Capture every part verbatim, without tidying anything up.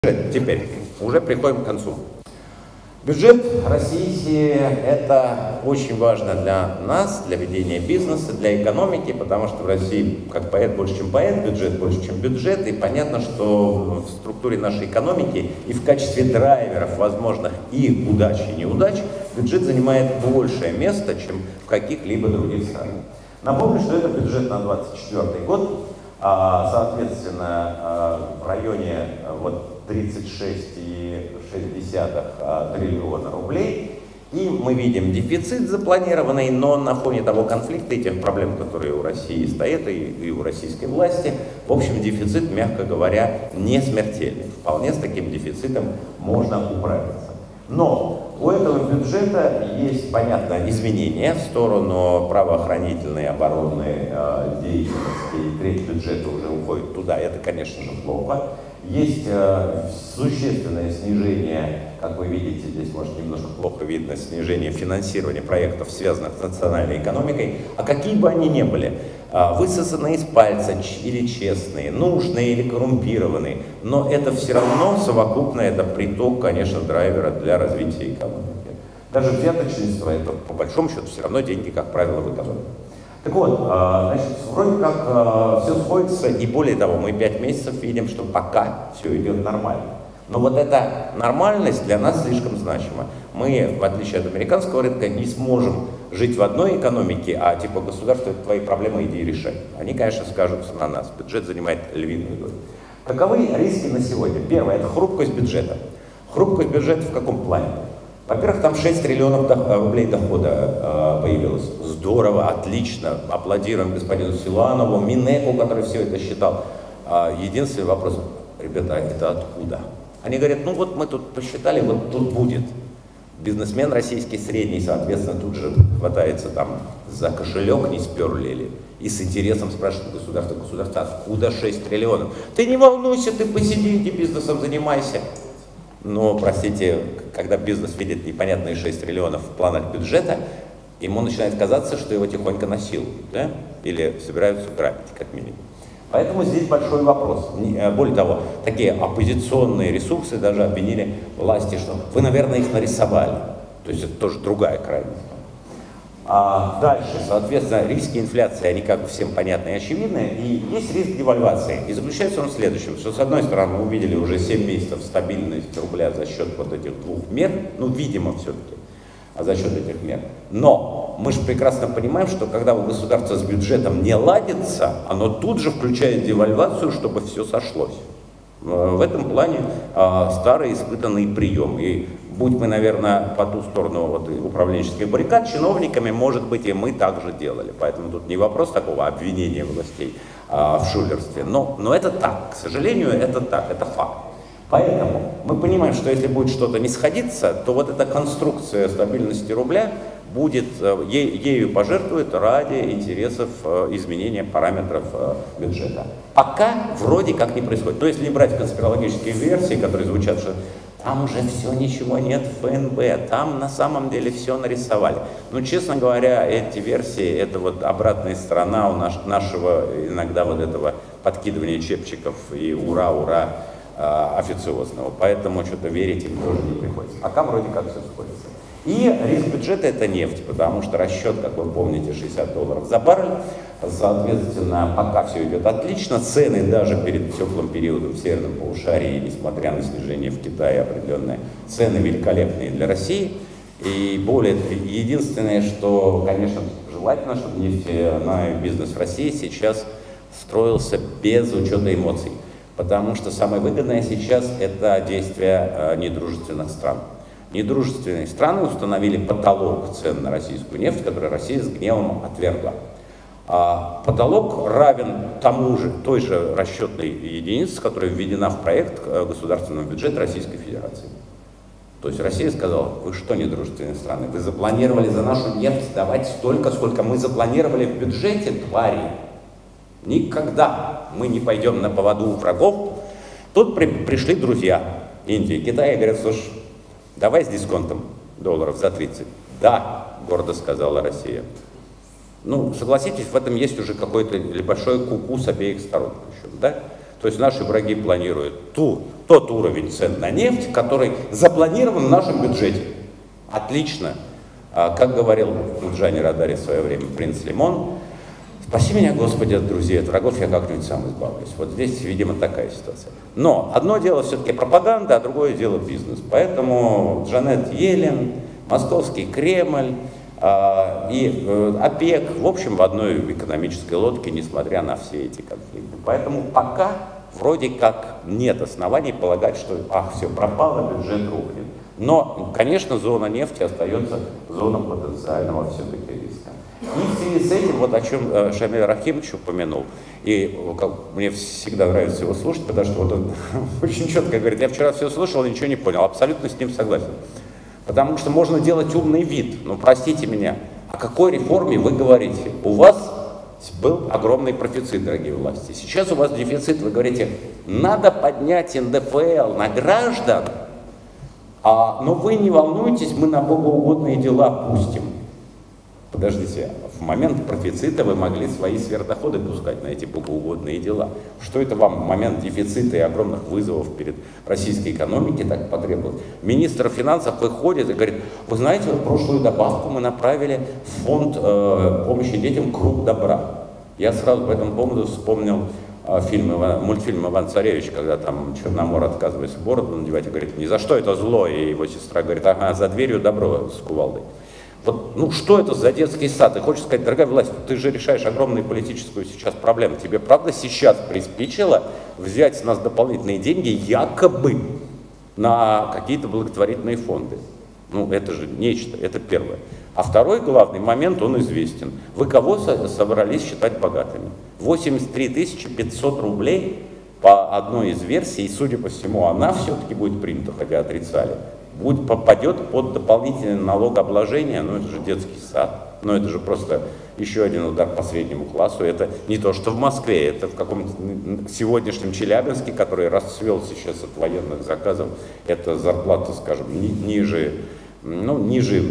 Теперь уже приходим к концу. Бюджет российский – это очень важно для нас, для ведения бизнеса, для экономики, потому что в России, как поэт больше, чем поэт, бюджет больше, чем бюджет, и понятно, что в структуре нашей экономики и в качестве драйверов возможных и удач, и неудач бюджет занимает большее место, чем в каких-либо других странах. Напомню, что это бюджет на двадцать четвёртый год, соответственно, в районе вот, тридцать шесть и шесть десятых триллиона рублей. И мы видим дефицит запланированный, но на фоне того конфликта и тех проблем, которые у России стоят, и, и у российской власти, в общем, дефицит, мягко говоря, не смертельный. Вполне с таким дефицитом можно управиться. Но у этого бюджета есть, понятно, изменения в сторону правоохранительной, оборонной э, деятельности, и треть бюджета уже уходит туда, это, конечно же, плохо. Есть э, существенное снижение, как вы видите, здесь, может, немножко плохо видно, снижение финансирования проектов, связанных с национальной экономикой, а какие бы они ни были, э, высосанные из пальца или честные, нужные или коррумпированные, но это все равно совокупно, это приток, конечно, драйвера для развития экономики. Даже взяточничество, это по большому счету все равно деньги, как правило, в экономике. Так вот, значит, вроде как все сходится, и более того, мы пять месяцев видим, что пока все идет нормально. Но вот эта нормальность для нас слишком значима. Мы, в отличие от американского рынка, не сможем жить в одной экономике, а типа государство, это твои проблемы, иди решай. Они, конечно, скажутся на нас. Бюджет занимает львиную долю. Каковы риски на сегодня? Первое, это хрупкость бюджета. Хрупкость бюджета в каком плане? Во-первых, там шесть триллионов рублей дохода э, появилось. Здорово, отлично. Аплодируем господину Силуанову, Минеку, который все это считал. Э, единственный вопрос, ребята, это откуда? Они говорят, ну вот мы тут посчитали, вот тут будет. Бизнесмен российский средний, соответственно, тут же хватается там за кошелек, не сперли ли. И с интересом спрашивает государство, государство, откуда шесть триллионов? Ты не волнуйся, ты посиди, иди бизнесом занимайся. Но, простите, когда бизнес видит непонятные шесть триллионов в планах бюджета, ему начинает казаться, что его тихонько насилуют, да? Или собираются грабить, как минимум. Поэтому здесь большой вопрос. Более того, такие оппозиционные ресурсы даже обвинили власти, что вы, наверное, их нарисовали. То есть это тоже другая крайность. А дальше, соответственно, риски инфляции, они как бы всем понятны и очевидны, и есть риск девальвации. И заключается он в следующем, что с одной стороны мы увидели уже семь месяцев стабильности рубля за счет вот этих двух мер, ну, видимо, все-таки, а за счет этих мер. Но мы же прекрасно понимаем, что когда у государства с бюджетом не ладится, оно тут же включает девальвацию, чтобы все сошлось. В этом плане а, старый испытанный прием. И будь мы, наверное, по ту сторону вот, управленческих баррикад, чиновниками, может быть, и мы так же делали. Поэтому тут не вопрос такого обвинения властей а, в шулерстве. Но, но это так, к сожалению, это так, это факт. Поэтому мы понимаем, что если будет что-то не сходиться, то вот эта конструкция стабильности рубля будет, е, ею пожертвует ради интересов изменения параметров бюджета. Пока вроде как не происходит. То есть, если брать конспирологические версии, которые звучат, что там уже все, ничего нет в ФНБ, там на самом деле все нарисовали. Но, честно говоря, эти версии, это вот обратная сторона у наш, нашего иногда вот этого подкидывания чепчиков и ура-ура официозного. Поэтому что-то верить им тоже не приходится. Пока вроде как все сходится. И риск бюджета – это нефть, потому что расчет, как вы помните, шестьдесят долларов за баррель. Соответственно, пока все идет отлично, цены даже перед теплым периодом в северном полушарии, несмотря на снижение в Китае определенные, цены великолепные для России. И более, единственное, что, конечно, желательно, чтобы нефтяной бизнес в России сейчас строился без учета эмоций. Потому что самое выгодное сейчас – это действия недружественных стран. Недружественные страны установили потолок цен на российскую нефть, который Россия с гневом отвергла. А потолок равен тому же, той же расчетной единице, которая введена в проект государственного бюджета Российской Федерации. То есть Россия сказала, вы что, недружественные страны, вы запланировали за нашу нефть давать столько, сколько мы запланировали в бюджете, твари. Никогда мы не пойдем на поводу у врагов. Тут при, пришли друзья Индии, Китая, и говорят, слушай, давай с дисконтом долларов за тридцать. Да, гордо сказала Россия. Ну, согласитесь, в этом есть уже какой-то большой куку с обеих сторон. Причем, да? То есть наши враги планируют ту, тот уровень цен на нефть, который запланирован в нашем бюджете. Отлично. А, как говорил Джани Родари в свое время принц Лимон, спаси меня, Господи, от друзей, от врагов я как-нибудь сам избавлюсь. Вот здесь, видимо, такая ситуация. Но одно дело все-таки пропаганда, а другое дело бизнес. Поэтому Джанет Йеллен, Московский Кремль э, и э, ОПЕК, в общем, в одной экономической лодке, несмотря на все эти конфликты. Поэтому пока вроде как нет оснований полагать, что ах, все пропало, бюджет рухнет. Но, конечно, зона нефти остается зоной потенциального все-таки риска. И в связи с этим, вот о чем Шамиль Рахимович упомянул, и как, мне всегда нравится его слушать, потому что вот он очень четко говорит, я вчера все слушал, ничего не понял, абсолютно с ним согласен. Потому что можно делать умный вид, но простите меня, о какой реформе вы говорите? У вас был огромный профицит, дорогие власти, сейчас у вас дефицит, вы говорите, надо поднять эн дэ эф эл на граждан, а, но вы не волнуйтесь, мы на богоугодные дела пустим. Подождите, в момент профицита вы могли свои сверхдоходы пускать на эти богоугодные дела. Что это вам в момент дефицита и огромных вызовов перед российской экономикой так потребовалось? Министр финансов выходит и говорит, вы знаете, вот прошлую добавку мы направили в фонд э, помощи детям «Круг добра». Я сразу по этому поводу вспомнил э, фильм, мультфильм «Иван Царевич», когда там Черномор отказывается бороду надевать и говорит, ни за что это зло, и его сестра говорит, ага, за дверью добро с кувалдой. Вот, ну что это за детский сад? Ты хочешь сказать, дорогая власть, ты же решаешь огромную политическую сейчас проблему. Тебе правда сейчас приспичило взять с нас дополнительные деньги якобы на какие-то благотворительные фонды? Ну это же нечто, это первое. А второй главный момент, он известен. Вы кого собрались считать богатыми? восемьдесят три тысячи пятьсот рублей по одной из версий, и судя по всему она все-таки будет принята, хотя отрицали. Будет, попадет под дополнительное налогообложение, ну это же детский сад, но это же просто еще один удар по среднему классу, это не то, что в Москве, это в каком-то сегодняшнем Челябинске, который расцвел сейчас от военных заказов, это зарплата, скажем, ни, ниже, ну, ниже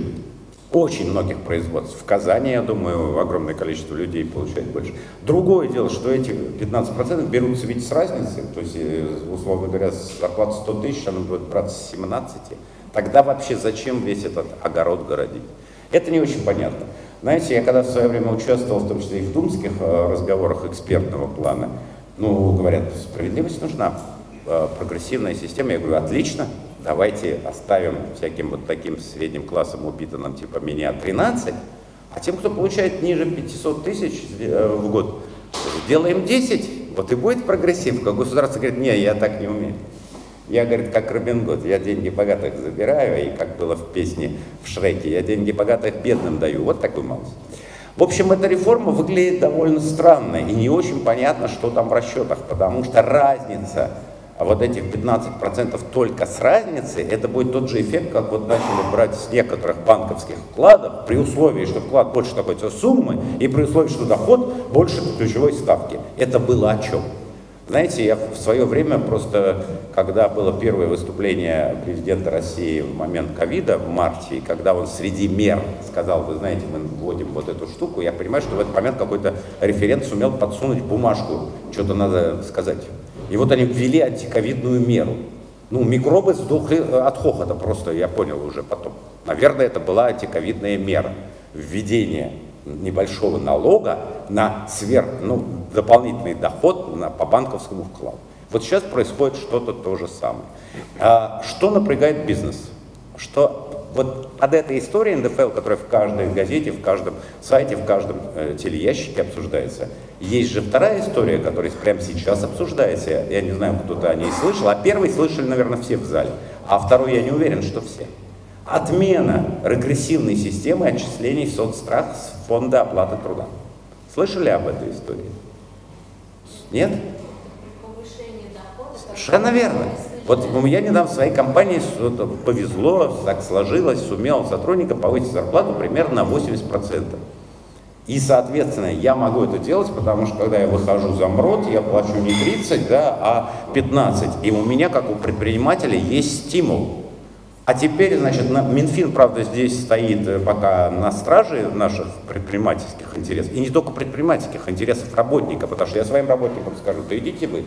очень многих производств. В Казани, я думаю, огромное количество людей получает больше. Другое дело, что эти пятнадцать процентов берутся ведь с разницы, то есть, условно говоря, зарплата сто тысяч, она будет браться с семнадцати. Тогда вообще зачем весь этот огород городить? Это не очень понятно. Знаете, я когда в свое время участвовал, в том числе и в думских разговорах экспертного плана, ну, говорят, справедливость нужна, прогрессивная система, я говорю, отлично. Давайте оставим всяким вот таким средним классом упитанным, типа меня, тринадцать, а тем, кто получает ниже пятисот тысяч в год, сделаем десять, вот и будет прогрессив. Как государство говорит, не, я так не умею. Я, говорит, как Робин Гуд, я деньги богатых забираю, и как было в песне в Шреке, я деньги богатых бедным даю. Вот такой малость. В общем, эта реформа выглядит довольно странно, и не очень понятно, что там в расчетах, потому что разница, вот этих пятнадцать процентов только с разницей, это будет тот же эффект, как вот начали брать с некоторых банковских вкладов, при условии, что вклад больше такой-то суммы, и при условии, что доход больше ключевой ставки. Это было о чем? Знаете, я в свое время просто, когда было первое выступление президента России в момент ковида в марте, и когда он среди мер сказал, вы знаете, мы вводим вот эту штуку, я понимаю, что в этот момент какой-то референт сумел подсунуть бумажку, что-то надо сказать. И вот они ввели антиковидную меру. Ну, микробы сдохли от хохота просто, я понял уже потом. Наверное, это была антиковидная мера. Введение небольшого налога на сверх, ну, дополнительный доход на, по банковскому вкладу. Вот сейчас происходит что-то то же самое. А, что напрягает бизнес? Что вот под этой историей эн дэ эф эл, которая в каждой газете, в каждом сайте, в каждом э, телеящике обсуждается, есть же вторая история, которая прямо сейчас обсуждается. Я, я не знаю, кто-то о ней слышал, а первый слышали, наверное, все в зале, а второй я не уверен, что все. Отмена регрессивной системы отчислений в соцстрах с фонда оплаты труда. Слышали об этой истории? Нет? Совершенно верно. Вот я недавно в своей компании повезло, так сложилось, сумел сотрудникам повысить зарплату примерно на восемьдесят процентов. И, соответственно, я могу это делать, потому что, когда я выхожу за МРОТ, я плачу не тридцать, да, а пятнадцать. И у меня, как у предпринимателя, есть стимул. А теперь, значит, Минфин, правда, здесь стоит пока на страже наших предпринимательских интересов. И не только предпринимательских интересов работника, потому что я своим работникам скажу, да идите вы,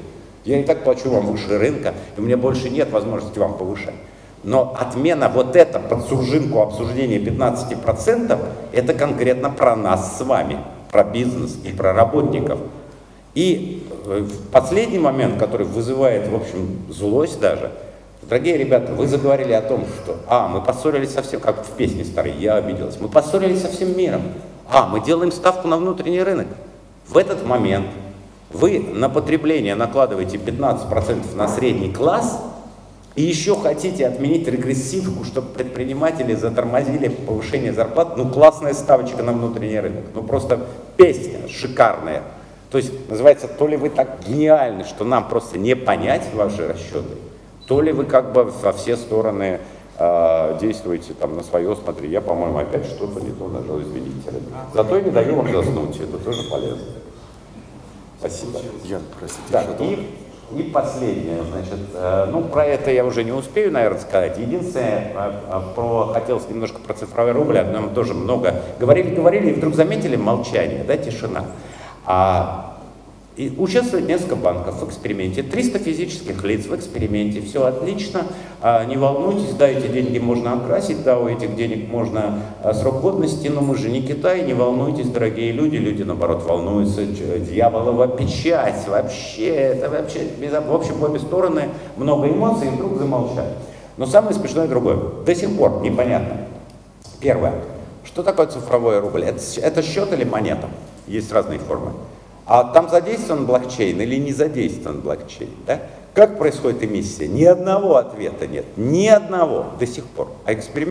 Я и так плачу вам выше рынка, и у меня больше нет возможности вам повышать. Но отмена вот это под сужинку обсуждения пятнадцати процентов, это конкретно про нас с вами, про бизнес и про работников. И последний момент, который вызывает, в общем, злость даже, дорогие ребята, вы заговорили о том, что, а, мы поссорились совсем, как в песне старой, я обиделась, мы поссорились со всем миром, а, мы делаем ставку на внутренний рынок. В этот момент вы на потребление накладываете пятнадцать процентов на средний класс, и еще хотите отменить регрессивку, чтобы предприниматели затормозили повышение зарплат. Ну, классная ставочка на внутренний рынок. Ну, просто песня шикарная. То есть, называется, то ли вы так гениальны, что нам просто не понять ваши расчеты, то ли вы как бы во все стороны э, действуете там на свое, смотри, я, по-моему, опять что-то не то нажал, извините. Зато я не даю вам заснуть, это тоже полезно. Спасибо. Ян, простите. Да, и, и последнее, значит, э, ну про это я уже не успею, наверное, сказать. Единственное, э, э, про, хотелось немножко про цифровой рубль, о нем тоже много говорили, говорили, и вдруг заметили молчание, да, тишина. А, и участвует несколько банков в эксперименте, триста физических лиц в эксперименте, все отлично, а, не волнуйтесь, да, эти деньги можно окрасить, да, у этих денег можно а, срок годности, но мы же не Китай, не волнуйтесь, дорогие люди, люди наоборот волнуются, дьяволова печать, вообще, это вообще, в общем, в обе стороны много эмоций, и вдруг замолчали. Но самое смешное другое, до сих пор непонятно. Первое, что такое цифровой рубль? Это, это счет или монета? Есть разные формы. А там задействован блокчейн или не задействован блокчейн? Да? Как происходит эмиссия? Ни одного ответа нет. Ни одного до сих пор. А эксперимент